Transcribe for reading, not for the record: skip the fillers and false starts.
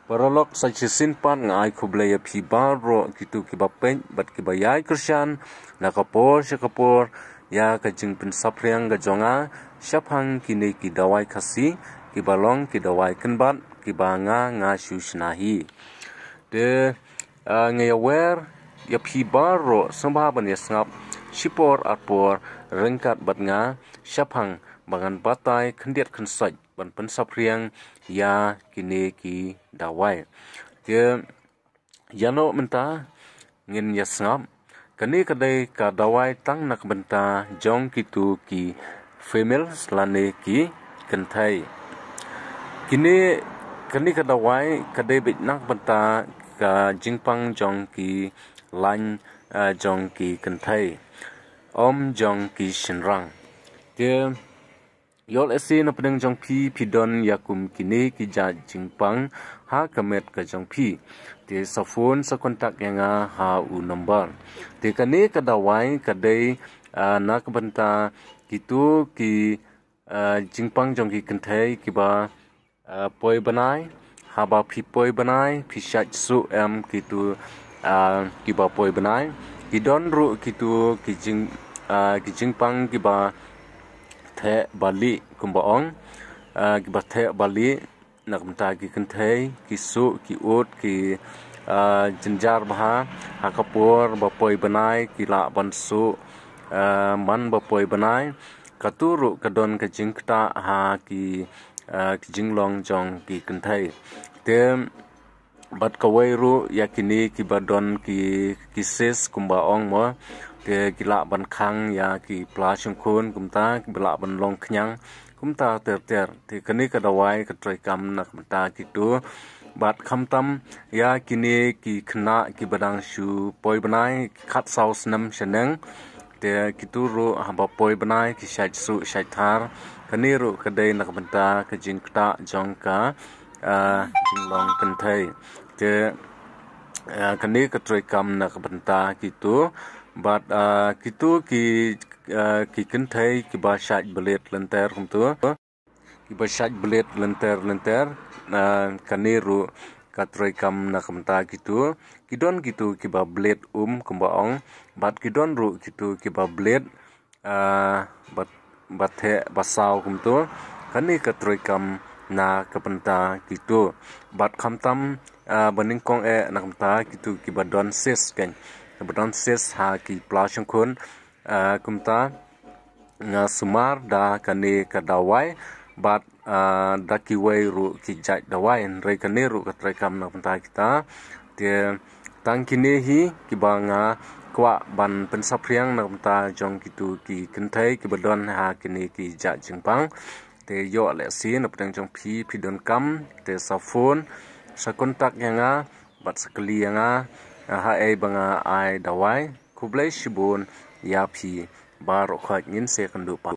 Parolok sa simpan ngai kublaya pi baro kitu kibapen bat kibayai kersian nakapor syakapor ya kajing pensapriang gajonga syapang kini ki dawai kasi kibalong ki dawai kenbat kibanga ngasu snahi de ngayawer ya pi baro sembaban ya sngap sipor apor rengkat bat nga syapang bangan batai kendiat kensaj ban pensapriang ya kini ki dawai dia yano menta ngin ya sngap kani kadai ka dawai tang nak benta jong kitu ki female slane ki kynthei kini kani ka dawai kadai bit nak benta ka jingpang jong ki lain jong ki kynthei om jong ki shynrang dia yol esi na pedeng jong pi pidon yakum kini ki ja jingpang ha kamet ka jong pi te sa phone sa kontak yang ha u number te kani ka dawai kadai nak benta kitu ki jingpang jong ki kynthei ki ba poi banai ha ba pi poi banai pi shat su em kitu ki ba poi banai ki don ru kitu ki jingpang ki ba the bali kumbaong ki the bali nak benta ki kynthei ki su ki ut ki jenjar baha hakapur bapoi banai ki la bansu man bapoi banai katuru kadon ka jingkta ha ki jinglong jong ki kynthei te bat kawai ru yakini ki badon ki ses kumbaong mo ke gila ban khang ya ki pla chungkhun kumta gila ban long knyang kumta ter ti kani ka dawai ka troi kam nak mata kitu bat khamtam ya kini ki khna ki badang shu poi banai khat saus nam sheneng te kitu ru haba poi banai ki shait su shait thar kani ru kadai nak mata ka jingkta jong ka jinglong kynthei te kani ka troi kam nak mata kitu but kitu ki kynthei ki ba shat belet lenter kumtu ki ba shat belet lenter kaniru katroi kam na kamta kitu kidon kitu ki ba belet kumbaong but kidon ru kitu ki ba belet but the basau kumtu kani katroi kam na kapenta kitu but khamtam baningkong na kamta kitu ki ba don ses kan Kebetulan ses ha ki plasang kun kumta nga sumar da kani kadawai bat da ki wai ru ki jai dawai rei kani ru katrai kam na kumta kita te tang kini hi ki banga kwa ban pensapriang na kumta jong kitu ki kynthei ki bedon ha kini ki ja jingpang te yo le si na pedang jong pi don kam te sa phone sa kontak yang bat sekali yang ha banga ai dawai kublai shibun ya pi bar khat ngin se kan du pa